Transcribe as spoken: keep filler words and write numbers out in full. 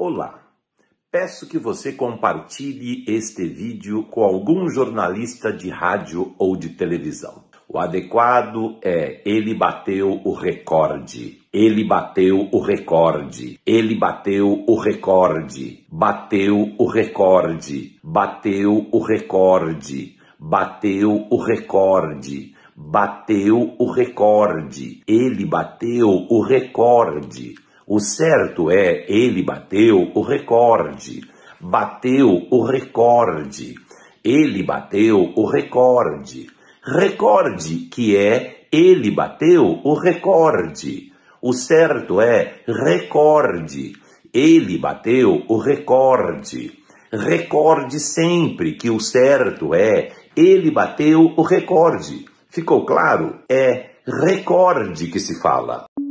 Olá, peço que você compartilhe este vídeo com algum jornalista de rádio ou de televisão. O adequado é: ele bateu o recorde, ele bateu o recorde, ele bateu o recorde, bateu o recorde, bateu o recorde, bateu o recorde, bateu o recorde, ele bateu o recorde. O certo é: ele bateu o recorde, bateu o recorde, ele bateu o recorde. Recorde que é: ele bateu o recorde. O certo é: recorde, ele bateu o recorde. Recorde sempre que o certo é: ele bateu o recorde. Ficou claro? É recorde que se fala.